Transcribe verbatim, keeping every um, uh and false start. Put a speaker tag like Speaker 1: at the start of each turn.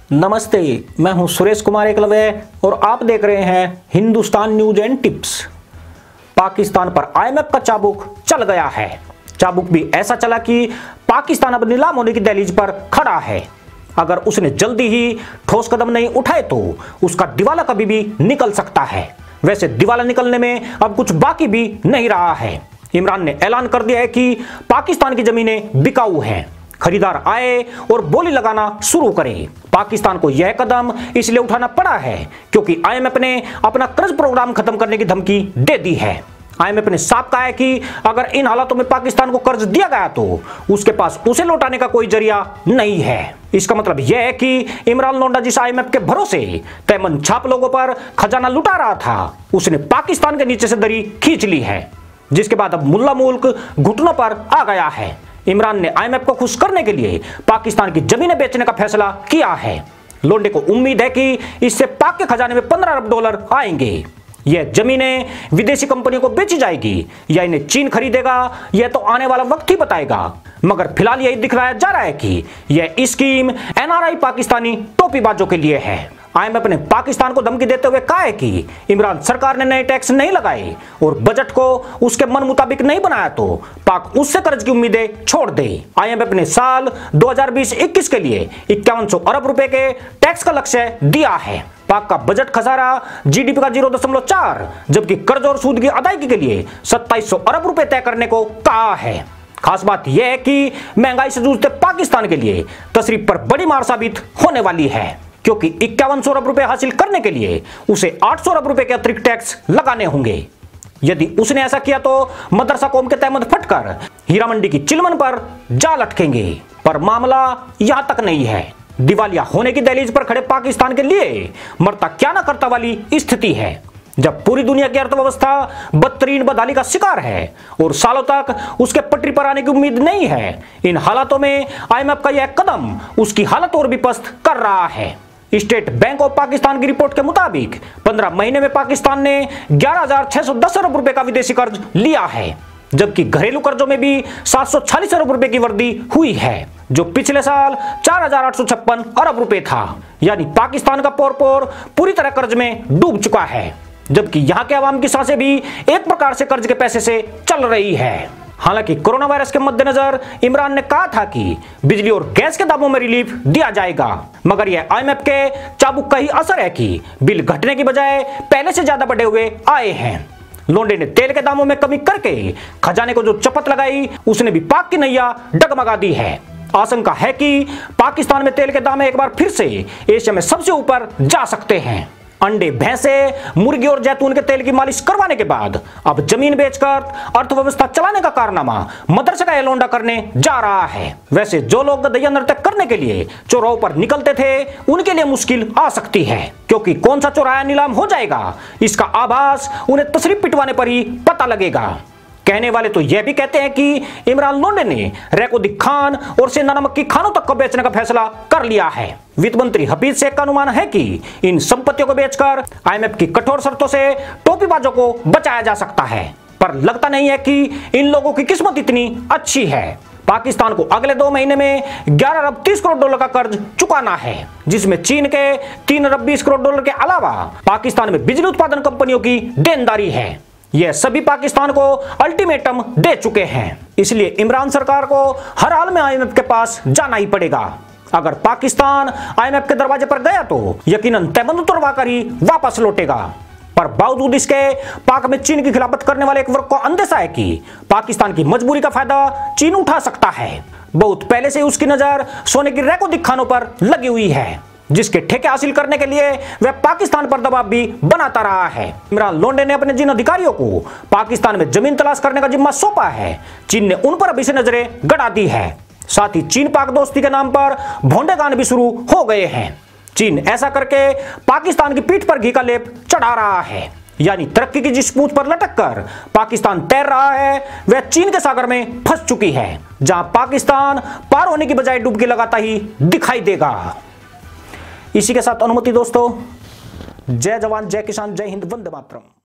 Speaker 1: नमस्ते, मैं हूं सुरेश कुमार एकलव्य और आप देख रहे हैं Hindustan news and tips. Pakistan पर आईएमएफ का चाबुक चल गया है। चाबुक भी ऐसा चला कि पाकिस्तान अब नीलाम होने की दहलीज पर खड़ा है। अगर उसने जल्दी ही ठोस कदम नहीं उठाए तो उसका दिवाला कभी भी निकल सकता है। वैसे दिवाला निकलने में अब कुछ बाकी भी नहीं रहा है। इमरान ने ऐलान कर दिया है कि पाकिस्तान की जमीनें बिकाऊ हैं, खरीदार आए और बोली लगाना शुरू करें। पाकिस्तान को यह कदम इसलिए उठाना पड़ा है क्योंकि आईएमएफ ने अपना कर्ज प्रोग्राम खत्म करने की धमकी दे दी है। आईएमएफ ने साफ कहा है कि अगर इन हालातों में पाकिस्तान को कर्ज दिया गया तो उसके पास उसे लौटाने का कोई जरिया नहीं है। इसका मतलब यह है कि इमरान लोंडा जिस आईएमएफ के भरोसे तैमन छाप लोगों पर खजाना लुटा रहा था, उसने पाकिस्तान के नीचे से दरी खींच ली है, जिसके बाद अब मुल्ला मुल्क घुटनों पर आ गया है। इमरान ने आईएमएफ को खुश करने के लिए पाकिस्तान की जमीनें बेचने का फैसला किया है। लोंडे को उम्मीद है कि इससे पाक के खजाने में पंद्रह अरब डॉलर आएंगे। यह जमीनें विदेशी कंपनियों को बेची जाएगी या इन्हें चीन खरीदेगा, यह तो आने वाला वक्त ही बताएगा। मगर फिलहाल यही दिखलाया जा रहा है कि यह स्कीम एनआरआई पाकिस्तानी टोपीबाजों के लिए है। आईएमएफ ने पाकिस्तान को धमकी देते हुए कहा है कि इमरान सरकार ने नए टैक्स नहीं लगाए और बजट को उसके मन मुताबिक नहीं बनाया तो पाक उससे कर्ज की उम्मीदें छोड़ दे। आईएमएफ ने साल दो हज़ार बीस इक्कीस के लिए इक्यावन सौ अरब रुपए के टैक्स का लक्ष्य दिया है। पाक का बजट खसारा जीडीपी का जीरो दशमलव चार, जबकि कर्ज और सूद की अदायगी के लिए सत्ताईस सौ अरब रुपए तय करने को कहा है। खास बात यह है कि महंगाई से जूझते पाकिस्तान के लिए तशरीफ पर बड़ी मार साबित होने वाली है, क्योंकि इक्यावन सौ अरब रुपए हासिल करने के लिए उसे आठ सौ अरब रुपए के अतिरिक्त टैक्स लगाने होंगे। यदि उसने ऐसा किया तो मदरसा कौम के तहमत फटकर हीरा मंडी की चिलमन पर जा लटकेंगे। पर मामला यहां तक नहीं है। दिवालिया होने की दहलीज पर खड़े पाकिस्तान के लिए मरता क्या ना करता वाली स्थिति है। जब पूरी दुनिया की अर्थव्यवस्था बदतरीन बदहाली का शिकार है और सालों तक उसके पटरी पर आने की उम्मीद नहीं है, इन हालातों में आईएमएफ का यह कदम उसकी हालत और भी पस्त कर रहा है। स्टेट बैंक ऑफ पाकिस्तान की रिपोर्ट के मुताबिक पंद्रह महीने में पाकिस्तान ने ग्यारह हजार छह सौ दस अरब रुपए का विदेशी कर्ज लिया है, जबकि घरेलू कर्जों में भी सात सौ चालीस अरब रुपए की वृद्धि हुई है, जो पिछले साल चार हजार आठ सौ छप्पन अरब रुपए था। यानी पाकिस्तान का पोर पोर पूरी तरह कर्ज में डूब चुका है, जबकि यहां के आवाम की सांसें भी एक प्रकार से कर्ज के पैसे से चल रही है। हालांकि कोरोना वायरस के मद्देनजर इमरान ने कहा था कि बिजली और गैस के दामों में रिलीफ दिया जाएगा, मगर यह आईएमएफ के चाबुक का ही असर है कि बिल घटने की बजाय पहले से ज्यादा बढ़े हुए आए हैं। लोंडे ने तेल के दामों में कमी करके खजाने को जो चपत लगाई, उसने भी पाक की नैया डगमगा दी है। आशंका है कि पाकिस्तान में तेल के दाम एक बार फिर से एशिया में सबसे ऊपर जा सकते हैं। अंडे, भैंसे, मुर्गी और जैतून के तेल की मालिश करवाने के बाद अब जमीन बेचकर अर्थव्यवस्था चलाने का कारनामा मदरसे का लोंडा करने जा रहा है। वैसे जो लोग गधैया नृत्य करने के लिए चौराहों पर निकलते थे, उनके लिए मुश्किल आ सकती है, क्योंकि कौन सा चौराहा नीलाम हो जाएगा इसका आभास उन्हें तशरीफ पिटवाने पर ही पता लगेगा। कहने वाले तो यह भी कहते हैं कि इमरान लोंडे ने रैको दी खान और सेंधा नमक की खानों तक को बेचने का फैसला कर लिया है। वित्त मंत्री हफीज शेख का अनुमान है कि इन संपत्तियों को बेचकर आईएमएफ की कठोर शर्तों से टोपीबाजों को बचाया जा सकता है, पर लगता नहीं है कि इन लोगों की किस्मत इतनी अच्छी है। पाकिस्तान को अगले दो महीने में ग्यारह अरब तीस करोड़ डॉलर का कर्ज चुकाना है, जिसमें चीन के तीन अरब बीस करोड़ डॉलर के अलावा पाकिस्तान में बिजली उत्पादन कंपनियों की देनदारी है। यह सभी पाकिस्तान को अल्टीमेटम दे चुके हैं, इसलिए इमरान सरकार को हर हाल में आईएमएफ के पास जाना ही पड़ेगा। अगर पाकिस्तान आईएमएफ के दरवाजे पर गया तो यकीनन तैमन उतरवा कर ही वापस लौटेगा। पर बावजूद इसके पाक में चीन की खिलाफत करने वाले एक वर्ग को अंदेशा है कि पाकिस्तान की मजबूरी का फायदा चीन उठा सकता है। बहुत पहले से उसकी नजर सोने की रैको दी खानों पर लगी हुई है, जिसके ठेके हासिल करने के लिए वह पाकिस्तान पर दबाव भी बनाता रहा है। इमरान लोंडे ने अपने जिन अधिकारियों को पाकिस्तान में जमीन तलाश करने का जिम्मा सौंपा है, चीन ने उन पर अभी से नजरें गड़ा दी है। साथ ही चीन पाक दोस्ती के नाम पर भोंडे गान भी शुरू हो गए हैं। चीन ऐसा करके पाकिस्तान की पीठ पर घी का लेप चढ़ा रहा है, यानी तरक्की की जिस पूंछ पर लटक कर पाकिस्तान तैर रहा है, वह चीन के सागर में फंस चुकी है, जहां पाकिस्तान पार होने की बजाय डुबकी लगाता ही दिखाई देगा। इसी के साथ अनुमति दोस्तों, जय जवान, जय किसान, जय हिंद, वंदे मातरम।